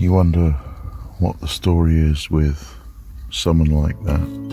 You wonder what the story is with someone like that.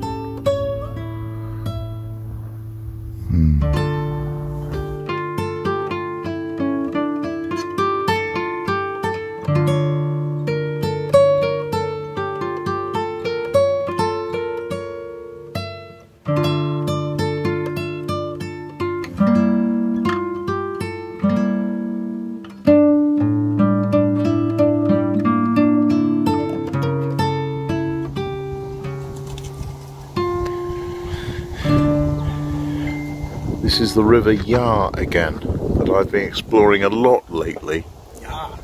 This is the River Yar again, that I've been exploring a lot lately. Yar.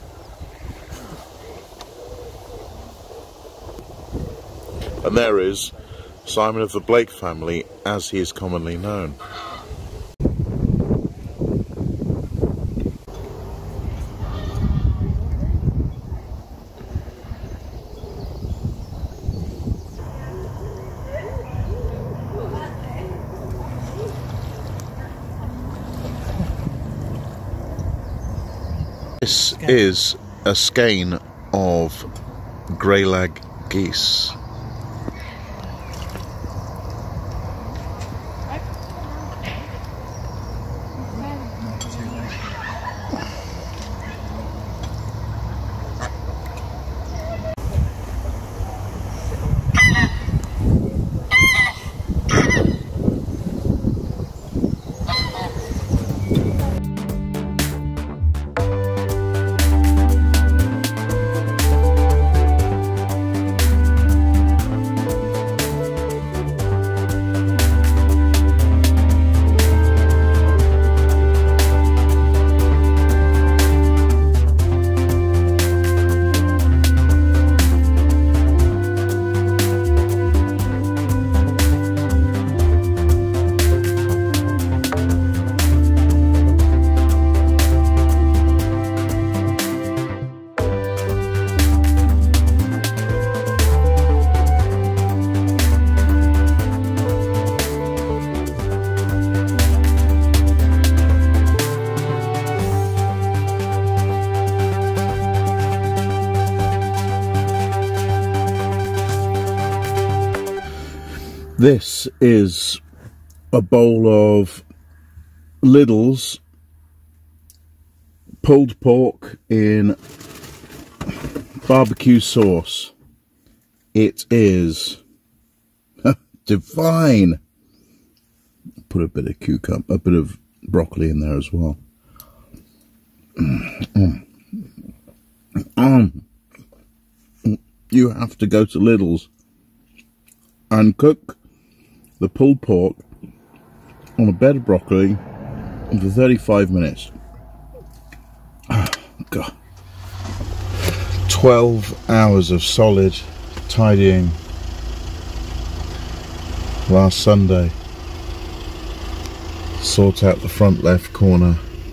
And there is Simon of the Blake family, as he is commonly known. This is a skein of greylag geese. This is a bowl of Lidl's pulled pork in barbecue sauce. It is divine. Put a bit of cucumber, a bit of broccoli in there as well. You have to go to Lidl's and cook the pulled pork on a bed of broccoli for 35 minutes. Oh, God. 12 hours of solid tidying last Sunday. Sort out the front left corner.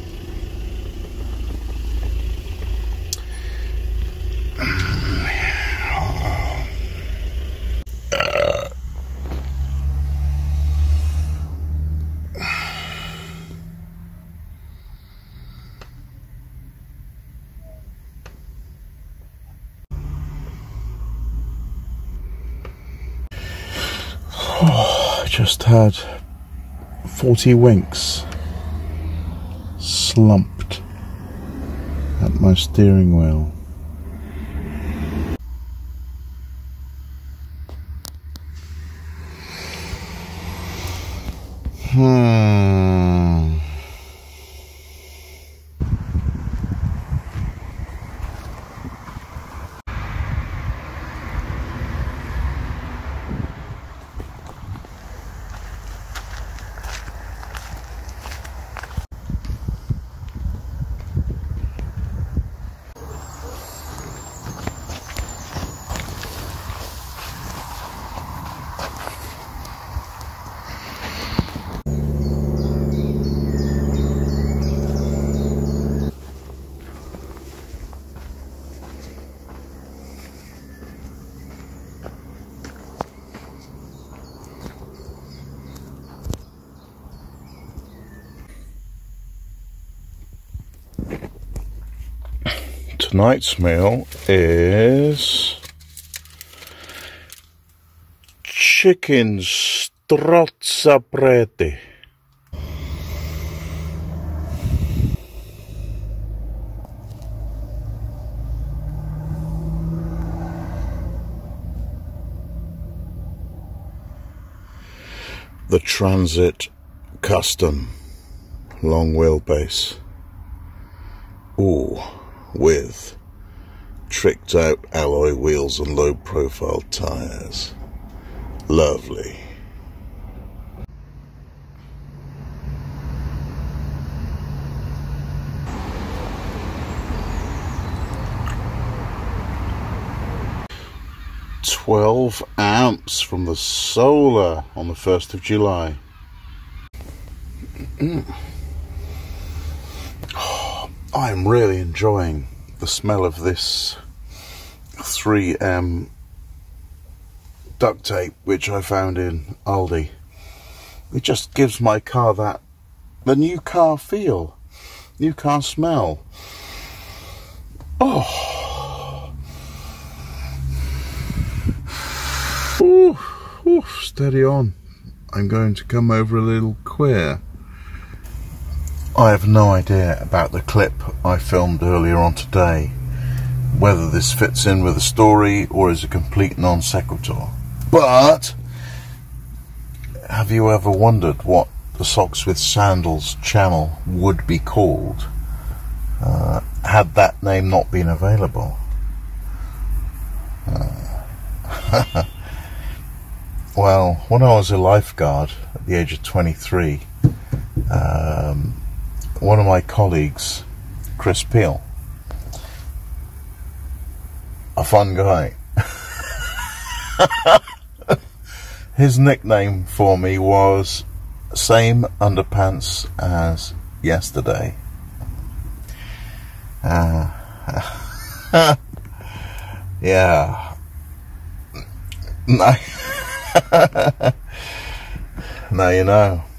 I just had 40 winks slumped at my steering wheel. Tonight's meal is chicken strozzaprete. The Transit Custom long wheelbase. Ooh, with tricked out alloy wheels and low profile tyres. Lovely. $12 amps from the solar on the 1st of July. Oh, I'm really enjoying the smell of this 3M duct tape, which I found in Aldi. It just gives my car the new car feel, new car smell. Oh, ooh, ooh, steady on. I'm going to come over a little queer. I have no idea about the clip I filmed earlier on today, whether this fits in with the story or is a complete non sequitur. But have you ever wondered what the Socks with Sandals channel would be called had that name not been available? Well, when I was a lifeguard at the age of 23, one of my colleagues, Chris Peel, a fun guy, his nickname for me was Same Underpants as Yesterday. Yeah. Now you know.